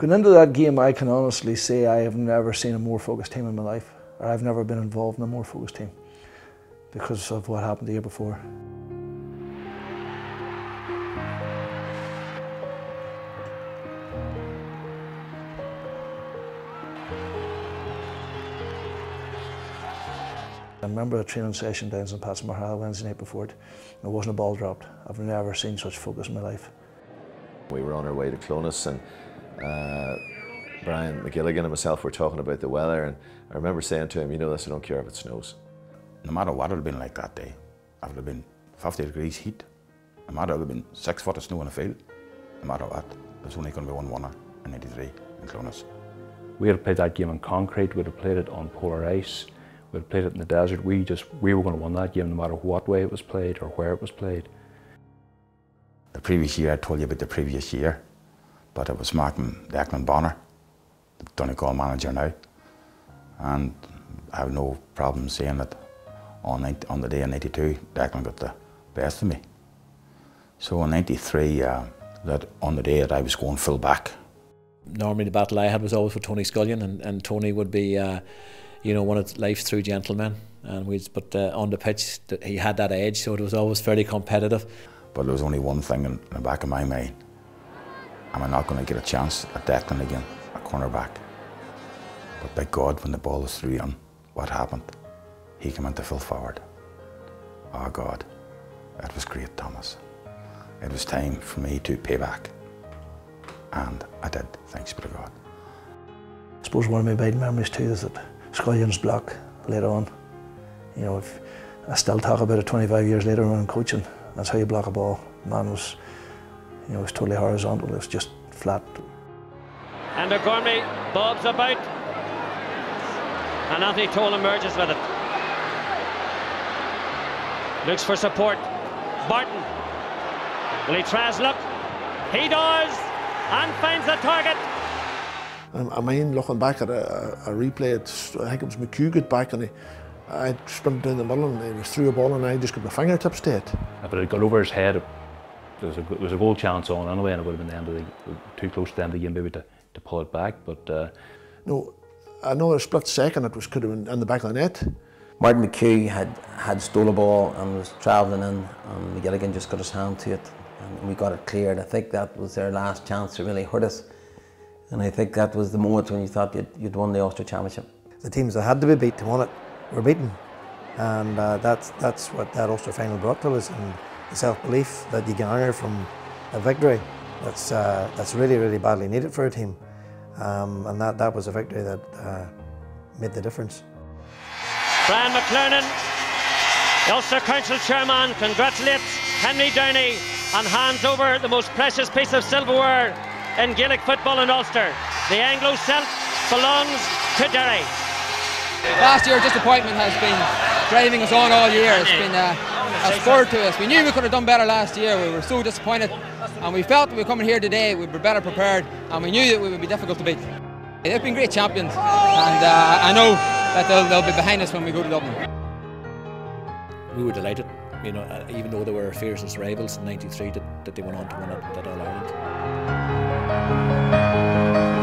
Going into that game, I can honestly say I have never seen a more focused team in my life, or I've never been involved in a more focused team because of what happened the year before. I remember a training session down in St. Pat's Marhal Wednesday night before it. There wasn't a ball dropped. I've never seen such focus in my life. We were on our way to Clones and Brian McGilligan and myself were talking about the weather, and I remember saying to him, you know this, I don't care if it snows. No matter what it would have been like that day, if it had been 50 degrees heat, no matter if it had been 6 foot of snow in the field, no matter what, there's only going to be one winner in '93 in Clones. We had played that game on concrete, we'd have played it on polar ice, we'd have played it in the desert. We were going to win that game no matter what way it was played or where it was played. The previous year, I told you about the previous year, but it was Martin Declan Bonner, the Donegal manager now, and I have no problem saying that on the day in '92, Declan got the best of me. So in '93, that on the day that I was going full back. Normally the battle I had was always with Tony Scullion, and Tony would be, you know, one of life's true gentlemen. But on the pitch, he had that edge, so it was always fairly competitive. But there was only one thing in the back of my mind. Am I not going to get a chance at Declan again, a cornerback? But by God, when the ball was through him, what happened? He came into full forward. Oh God, that was great, Thomas. It was time for me to pay back. And I did, thanks be to God. I suppose one of my bad memories too is that Scullion's block later on. You know, I still talk about it 25 years later when I'm coaching. That's how you block a ball. Man was, you know, it was totally horizontal. It was just flat. And O'Gormy bobs about, and Anthony Toll emerges with it. Looks for support. Barton. Will he try his luck? He does, and finds the target. I mean, looking back at a replay, I think it was McHugh got back and I sprinted down the middle and he was threw a ball and I just got my fingertips to it. If it had got over his head, there was a goal chance on anyway, and it would have been the end of too close to the end of the game maybe to pull it back. But no, another split second it could have been in the back of the net. Martin McHugh had stole a ball and was travelling in, and McGilligan just got his hand to it and we got it cleared. I think that was their last chance to really hurt us, and I think that was the moment when you thought you'd won the Ulster Championship. The teams that had to be beat to win it were beaten, and that's what that Ulster final brought to us, and the self-belief that you garner from a victory that's really, really badly needed for a team, and that was a victory that made the difference. Brian McClernon, the Ulster Council Chairman, congratulates Henry Downey and hands over the most precious piece of silverware in Gaelic football in Ulster. The Anglo-Celt belongs to Derry. Last year's disappointment has been driving us on all year. It's been a spur to us. We knew we could have done better last year. We were so disappointed, and we felt that we were coming here today, we were better prepared, and we knew that we would be difficult to beat. They've been great champions, and I know that they'll be behind us when we go to Dublin. We were delighted, you know, even though they were fiercest rivals in '93, that they went on to win it at All-Ireland.